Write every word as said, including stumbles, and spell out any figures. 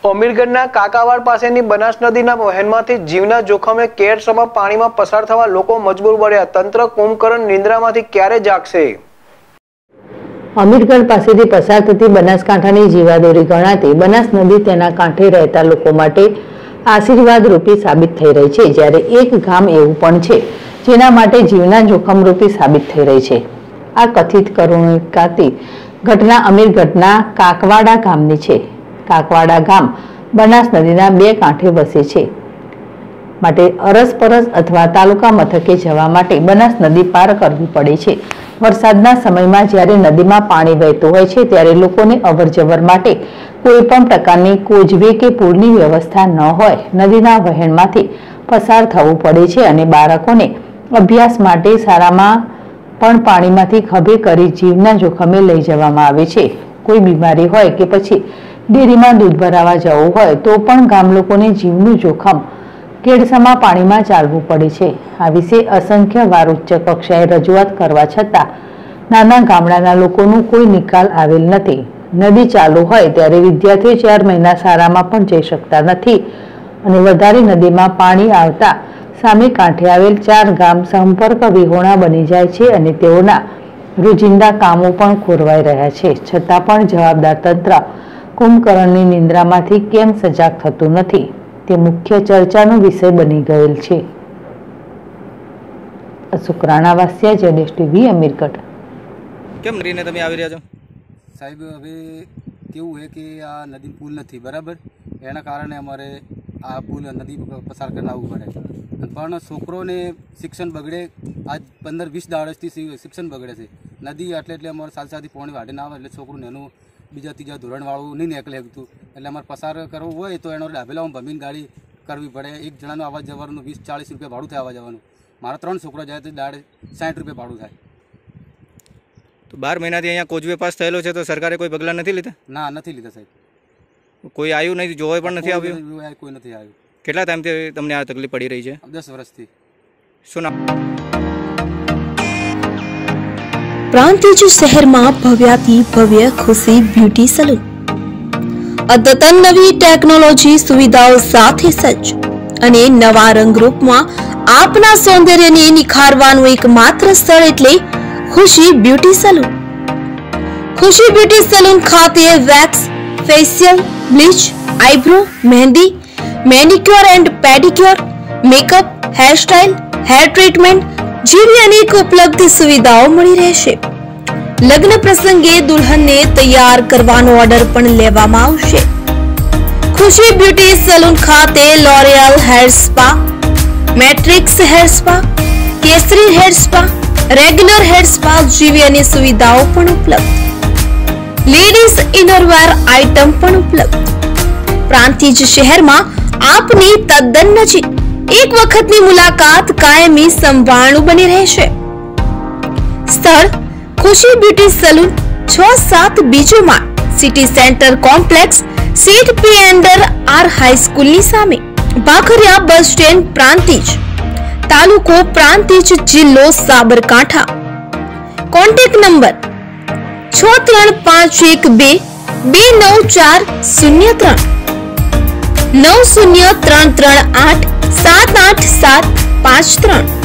અમીરગઢના કાકાવાડ પાસેની બનાસ નદીના વહેણમાંથી જીવના જોખમે કેરસમા પાણીમાં પસાર થવા લોકો મજબૂર બન્યા। તંત્ર કુંભકરણ નિંદ્રામાંથી ક્યારે જાગશે? અમીરગઢ પાસેથી પસાર થતી બનાસકાંઠાની જીવાદોરી ગણાતી બનાસ નદી તેના કાંઠે રહેતા લોકો માટે આશીર્વાદ રૂપી સાબિત થઈ રહી છે, જ્યારે એક ગામ એવું પણ છે જેના માટે જીવના જોખમ રૂપી સાબિત થઈ રહી છે। આ કથિત કરુણાતી ઘટના અમીરગઢના કાકવાડા ગામની છે। કાકવાડા ગામ બનાસ નદીના બે કાંઠે વસે છે, માટે અરસપરસ અથવા તાલુકા મથકે જવા માટે બનાસ નદી પાર કરવી પડે છે। વરસાદના સમયમાં જ્યારે નદીમાં પાણી વહેતું હોય છે ત્યારે લોકોને અવરજવર માટે કોઈ પણ પ્રકારની કોઝવે કે પુલની વ્યવસ્થા ન હોય નદીના વહેણમાંથી પસાર થવું પડે છે અને બાળકોને અભ્યાસ માટે શાળામાં પણ પાણીમાંથી ખભે કરી જીવના જોખમે લઈ જવામાં આવે છે। કોઈ બીમારી હોય કે પછી ડેરીમાં દૂધ ભરાવા જવું હોય તો પણ ગામ લોકોને જીવનું જોખમ કેડસમા પાણીમાં ચાલવું પડે છે। આ વિશે અસંખ્ય વાર ઉચ્ચ કક્ષાએ રજૂઆત કરવા છતાં નાના ગામડાના લોકોનું કોઈ નિકાલ આવેલ નથી। નદી ચાલુ હોય ત્યારે વિદ્યાર્થીઓ ચાર મહિના શાળામાં પણ જઈ શકતા નથી અને વધારે નદીમાં પાણી આવતા સામે કાંઠે આવેલ ચાર ગામ સંપર્ક વિહોણા બની જાય છે અને તેઓના રોજિંદા કામો પણ ખોરવાઈ રહ્યા છે। છતાં પણ જવાબદાર તંત્ર કુંભકરણની નિંદ્રામાંથી કેમ સજાગ થતું નથી તે મુખ્ય ચર્ચાનો વિષય બની ગયેલ છે। અશોક રાણાવાસિયા, જેડેશ ટીવી, અમીરગઢ। કેમ નદીને તમે આવી રહ્યા છો? સાહેબ, હવે કેવું છે કે આ નદી પુલ નથી બરાબર, એના કારણે અમારે આ પુલ નદી પસાર કરાવવું પડે, પણ છોકરોને શિક્ષણ બગડે। આજ પંદર વીસ દાડસથી શિક્ષણ બગડે છે। નદી એટલે એટલે અમારે સાલ સાથી પાણી વાઢે ના આવે એટલે છોકરું એનું બીજા ત્રીજા ધોરણવાળું નહીં નીકળે શકતું, એટલે અમારે પસાર કરવું હોય તો એનો ડાભેલામાં ભમીને ગાડી કરવી પડે। એક જણાનું આવવા જવાનું વીસ ચાલીસ રૂપિયા ભાડું થાય આવવા જવાનું। મારા ત્રણ છોકરા જાય તો દાડે સાઠ રૂપિયા ભાડું થાય। તો બાર મહિનાથી અહીંયા કોઝવે પાસ થયેલો છે તો સરકારે કોઈ પગલાં નથી લીધા? ના, નથી લીધા સાહેબ। કોઈ આવ્યું નહીં, જોવા પણ નથી આવ્યું? કોઈ નથી આવ્યું। કેટલા ટાઈમથી તમને આ તકલીફ પડી રહી છે? દસ વર્ષથી। શું નામ? પ્રાંતિજ શહેરમાં ભવ્યાથી ભવ્ય ખુશી બ્યુટી સલૂન અદ્યતન નવી ટેકનોલોજી સુવિધાઓ સાથે સજ્જ અને નવા રંગરૂપમાં આપના સૌંદર્યને નિખારવાનું એકમાત્ર સ્થળ એટલે Khushi beauty salon. Khushi beauty salon ખાતે wax, facial, bleach, eyebrow, mehndi, manicure and pedicure, makeup, hairstyle, hair treatment જેવી અનેક ઉપલબ્ધ સુવિધાઓ મળી રહેશે। લગ્ન પ્રસંગે દુલ્હનને તૈયાર કરવાનો ઓર્ડર પણ લેવામાં આવશે। ખુશી બ્યુટી સલૂન ખાતે L'Oreal hair spa, Matrix hair spa, કેસરી hair spa, regular hair spa જેવી અનેક સુવિધાઓ પણ ઉપલબ્ધ। લેડીઝ ઇનરવેર આઇટમ પણ ઉપલબ્ધ। પ્રાંતિજ શહેરમાં આપની તદ્દન નજીક એક વખતની મુલાકાત કાયમી સંભાળનું બની રહેશે। સ્થળ ખુશી બ્યુટી સલૂન, છ સાત બીજો માળ, સિટી સેન્ટર કોમ્પ્લેક્સ, સીટ પી અંડર આર હાઈસ્કૂલની સામે, ભાખરિયા બસ સ્ટેન્ડ, પ્રાંતિજ, તાલુકો પ્રાંતિજ, જિલ્લો સાબરકાંઠા। કોન્ટેક્ટ નંબર છ ત્રણ પાંચ એક બે બે નવ ચાર શૂન્ય ત્રણ નવ શૂન્ય ત્રણ ત્રણ આઠ સાત આઠ સાત પાંચ ત્રણ।